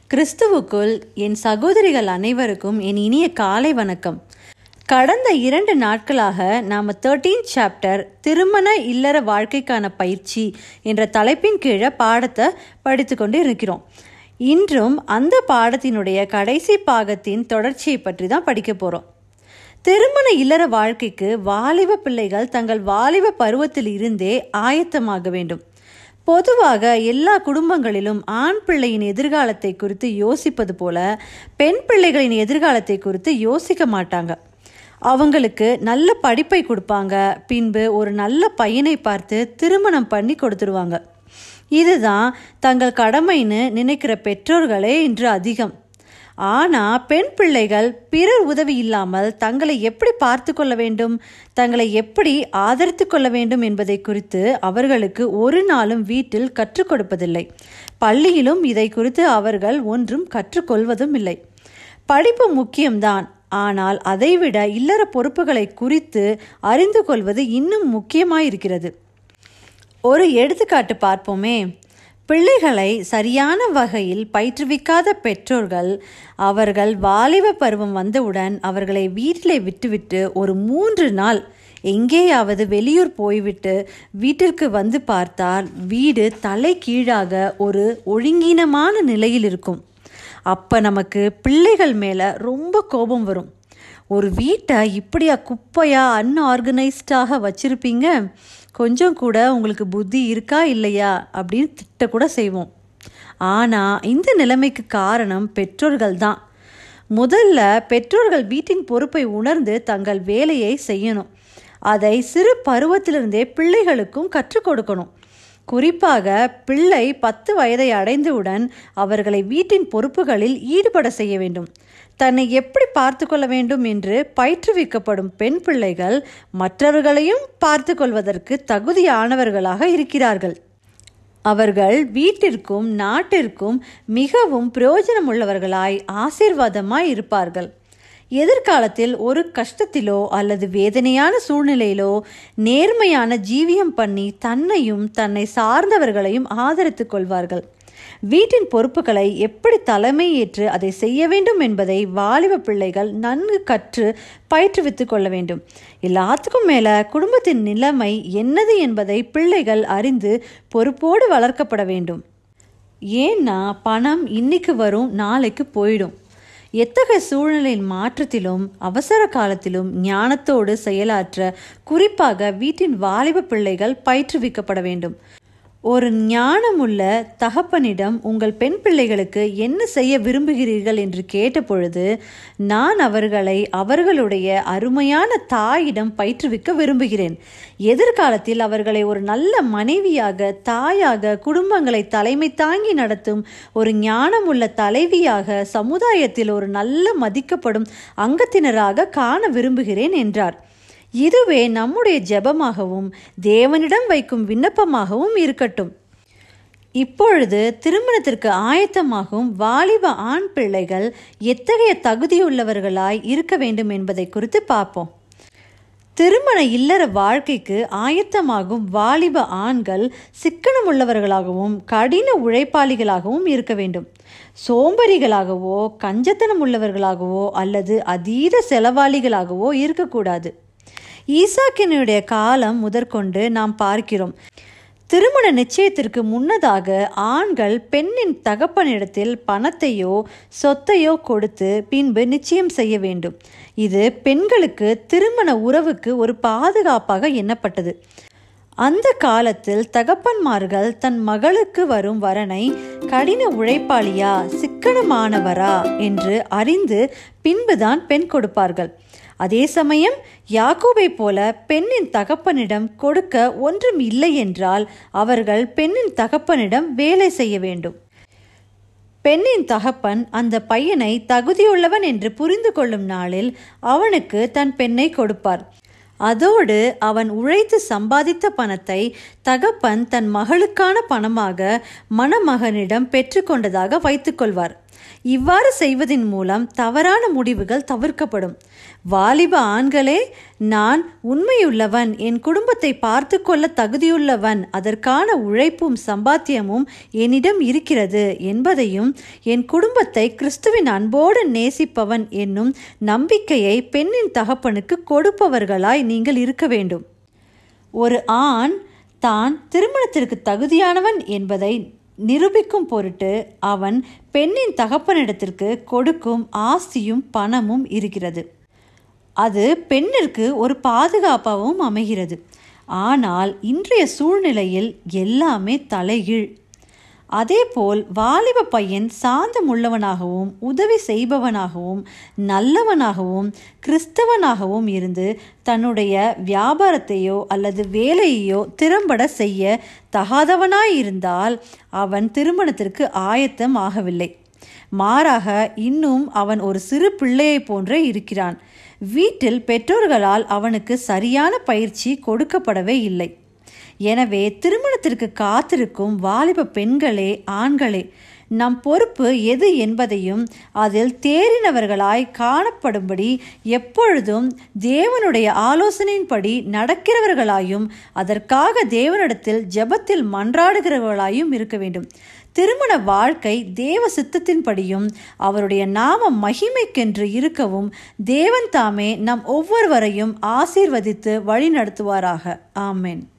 கிறிஸ்துவுக்குள் என் சகோதரிகள் அனைவருக்கும் என் இனிய காலை வணக்கம். கடந்த 2 நாட்களாக நாம் 13th சாப்டர் திருமண இல்லற வாழ்க்கைக்கான பயிற்சி என்ற தலைப்பின் கீழே பாடத்தை படித்து கொண்டு இருக்கிறோம். இன்றும் அந்த பாடத்தினுடைய கடைசி பாகத்தின் தொடர்ச்சியை பற்றி தான் படிக்க போகிறோம். திருமண இல்லற வாழ்க்கைக்கு வாலிப பிள்ளைகள் தங்கள் வாலிப பருவத்தில் இருந்தே ஆயத்தமாக வேண்டும். பொதுவாக எல்லா குடும்பங்களிலும் ஆண் பிள்ளையின் எதிர்காலத்தை குறித்து யோசிப்பது போல பெண் பிள்ளைகளின் எதிர்காலத்தை குறித்து யோசிக்க மாட்டாங்க. அவங்களுக்கு நல்ல படிப்பை கொடுப்பாங்க, பின்பு ஒரு நல்ல பையனை பார்த்து திருமணம் பண்ணி கொடுத்துருவாங்க. இதுதான் தங்கள் கடமைன்னு நினைக்கிற பெற்றோர்களே இன்று அதிகம். ஆனால் பெண் பிள்ளைகள் பிறர் உதவி இல்லாமல் தங்களை எப்படி பார்த்து கொள்ள வேண்டும், தங்களை எப்படி ஆதரித்து கொள்ள வேண்டும் என்பதை குறித்து அவர்களுக்கு ஒரு நாளும் வீட்டில் கற்றுக் கொடுப்பதில்லை. பள்ளியிலும் இதை குறித்து அவர்கள் ஒன்றும் கற்றுக்கொள்வதும் இல்லை. படிப்பு முக்கியம்தான், ஆனால் அதைவிட இல்லற பொறுப்புகளை குறித்து அறிந்து கொள்வது இன்னும் முக்கியமாயிருக்கிறது. ஒரு எடுத்துக்காட்டு பார்ப்போமே. பிள்ளைகளை சரியான வகையில் பயிற்றுவிக்காத பெற்றோர்கள் அவர்கள் வாலிப பருவம் வந்தவுடன் அவர்களை வீட்டிலே விட்டுவிட்டு ஒரு 3 நாள் எங்கேயாவது வெளியூர் போய்விட்டு வீட்டிற்கு வந்து பார்த்தால் வீடு தலை கீழாக ஒரு ஒழுங்கீனமான நிலையில் இருக்கும். அப்போ நமக்கு பிள்ளைகள் மேலே ரொம்ப கோபம் வரும். ஒரு வீட்டை இப்படியா குப்பையா அன்ஆர்கனைஸ்டாக வச்சுருப்பீங்க, கொஞ்சம் கூட உங்களுக்கு புத்தி இருக்கா இல்லையா அப்படின்னு திட்டக்கூட செய்வோம். ஆனால் இந்த நிலைமைக்கு காரணம் பெற்றோர்கள் தான். முதல்ல பெற்றோர்கள் வீட்டின் பொறுப்பை உணர்ந்து தங்கள் வேலையை செய்யணும். அதை சிறு பருவத்திலிருந்தே பிள்ளைகளுக்கும் கற்றுக் கொடுக்கணும். குறிப்பாக பிள்ளை 10 வயதை அடைந்தவுடன் அவர்களை வீட்டின் பொறுப்புகளில் ஈடுபட செய்ய வேண்டும். தன்னை எப்படி பார்த்து கொள்ள வேண்டும் என்று பயிற்றுவிக்கப்படும் பெண் பிள்ளைகள் மற்றவர்களையும் பார்த்து கொள்வதற்கு தகுதியானவர்களாக இருக்கிறார்கள். அவர்கள் வீட்டிற்கும் நாட்டிற்கும் மிகவும் பிரயோஜனமுள்ளவர்களாய் ஆசீர்வாதமாய் இருப்பார்கள். எதிர்காலத்தில் ஒரு கஷ்டத்திலோ அல்லது வேதனையான சூழ்நிலையிலோ நேர்மையான ஜீவியம் பண்ணி தன்னையும் தன்னை சார்ந்தவர்களையும் ஆதரித்து கொள்வார்கள். வீட்டின் பொறுப்புகளை எப்படி தலைமை ஏற்று அதை செய்ய வேண்டும் என்பதை வாலிப பிள்ளைகள் நன்கு கற்று பயிற்றுவித்து கொள்ள வேண்டும். எல்லாத்துக்கும் மேலே குடும்பத்தின் நிலைமை என்னது என்பதை பிள்ளைகள் அறிந்து பொறுப்போடு வளர்க்கப்பட வேண்டும். ஏன்னா பணம் இன்னைக்கு வரும், நாளைக்கு போயிடும். எத்தகைய சூழ்நிலையின் மாற்றத்திலும் அவசர காலத்திலும் ஞானத்தோடு செயலாற்ற குறிப்பாக வீட்டின் வாலிப பிள்ளைகள் பயிற்றுவிக்கப்பட வேண்டும். ஒரு ஞானமுள்ள தகப்பனிடம் உங்கள் பெண் பிள்ளைகளுக்கு என்ன செய்ய விரும்புகிறீர்கள் என்று கேட்டபொழுது, நான் அவர்களை அவர்களுடைய அருமையான தாயிடம் பயிற்றுவிக்க விரும்புகிறேன். எதிர்காலத்தில் அவர்களை ஒரு நல்ல மனைவியாக, தாயாக, குடும்பங்களை தலைமை தாங்கி நடத்தும் ஒரு ஞானமுள்ள தலைவியாக, சமுதாயத்தில் ஒரு நல்ல மதிக்கப்படும் அங்கத்தினராக காண விரும்புகிறேன் என்றார். இதுவே நம்முடைய ஜெபமாகவும் தேவனிடம் வைக்கும் விண்ணப்பமாகவும் இருக்கட்டும். இப்பொழுது திருமணத்திற்கு ஆயத்தமாகும் வாலிப ஆண் பிள்ளைகள் எத்தகைய தகுதியுள்ளவர்களாய் இருக்க வேண்டும் என்பதை குறித்து பார்ப்போம். திருமண இல்லற வாழ்க்கைக்கு ஆயத்தமாகும் வாலிப ஆண்கள் சிக்கனமுள்ளவர்களாகவும் கடின உழைப்பாளிகளாகவும் இருக்க வேண்டும். சோம்பரிகளாகவோ கஞ்சத்தனம் உள்ளவர்களாகவோ அல்லது அதீத செலவாளிகளாகவோ இருக்கக்கூடாது. ஈசாக்கினுடைய காலம் முதற்கொண்டு நாம் பார்க்கிறோம். திருமண நிச்சயத்திற்கு முன்னதாக ஆண்கள் பெண்ணின் தகப்பனிடத்தில் பணத்தையோ சொத்தையோ கொடுத்து பின்பு நிச்சயம் செய்ய வேண்டும். இது பெண்களுக்கு திருமண உறவுக்கு ஒரு பாதுகாப்பாக எண்ணப்பட்டது. அந்த காலத்தில் தகப்பன்மார்கள் தன் மகளுக்கு வரும் வரனை கடின உழைப்பாளியா சிக்கனமானவரா என்று அறிந்து பின்புதான் பெண் கொடுப்பார்கள். அதே சமயம் யாக்கோபை போல பெண்ணின் தகப்பனிடம் கொடுக்க ஒன்றும் இல்லை என்றால் அவர்கள் பெண்ணின் தகப்பனிடம் வேலை செய்ய வேண்டும். பெண்ணின் தகப்பன் அந்த பையனை தகுதியுள்ளவன் என்று புரிந்து கொள்ளும் நாளில் அவனுக்கு தன் பெண்ணை கொடுப்பார். அதோடு அவன் உழைத்து சம்பாதித்த பணத்தை தகப்பன் தன் மகளுக்கான பணமாக மணமகனிடம் பெற்றுக்கொண்டதாக வைத்துக்கொள்வார். இவ்வாறு செய்வதன் மூலம் தவறான முடிவுகள் தவிர்க்கப்படும். வாலிப ஆண்களே, நான் உண்மையுள்ளவன், என் குடும்பத்தை பார்த்து கொள்ள தகுதியுள்ளவன், அதற்கான உழைப்பும் சம்பாத்தியமும் என்னிடம் இருக்கிறது என்பதையும், என் குடும்பத்தை கிறிஸ்துவின் அன்போடு நேசிப்பவன் என்னும் நம்பிக்கையை பெண்ணின் தகப்பனுக்கு கொடுப்பவர்களாய் நீங்கள் இருக்க வேண்டும். ஒரு ஆண் தான் திருமணத்திற்கு தகுதியானவன் என்பதை நிரூபிக்கும் பொருட்டு அவன் பெண்ணின் தகப்பனிடத்திற்கு கொடுக்கும் ஆஸ்தியும் பணமும் இருக்கிறது. அது பெண்ணிற்கு ஒரு பாதுகாப்பாகவும் அமைகிறது. ஆனால் இன்றைய சூழ்நிலையில் எல்லாமே தலைகீழ். அதேபோல் வாலிப பையன் சாந்தமுள்ளவனாகவும் உதவி செய்பவனாகவும் நல்லவனாகவும் கிறிஸ்தவனாகவும் இருந்து தன்னுடைய வியாபாரத்தையோ அல்லது வேலையையோ திறம்பட செய்ய தகாதவனாயிருந்தால் அவன் திருமணத்திற்கு ஆயத்தம் ஆகவில்லை. மாறாக இன்னும் அவன் ஒரு சிறு பிள்ளையை போன்றே இருக்கிறான். வீட்டில் பெற்றோர்களால் அவனுக்கு சரியான பயிற்சி கொடுக்கப்படவே இல்லை. எனவே திருமணத்திற்கு காத்திருக்கும் வாலிப பெண்களே, ஆண்களே, நம் பொறுப்பு எது என்பதையும் அதில் தேறினவர்களாய் காணப்படும்படி எப்பொழுதும் தேவனுடைய ஆலோசனையின்படி நடக்கிறவர்களாயும் அதற்காக தேவனிடத்தில் ஜெபத்தில் மன்றாடுகிறவர்களாயும் இருக்க வேண்டும். திருமண வாழ்க்கை தேவ சித்தத்தின்படியும் அவருடைய நாம மகிமைக்கென்று இருக்கவும் தேவன் தாமே நம் ஒவ்வொருவரையும் ஆசீர்வதித்து வழி நடத்துவாராக. ஆமென்.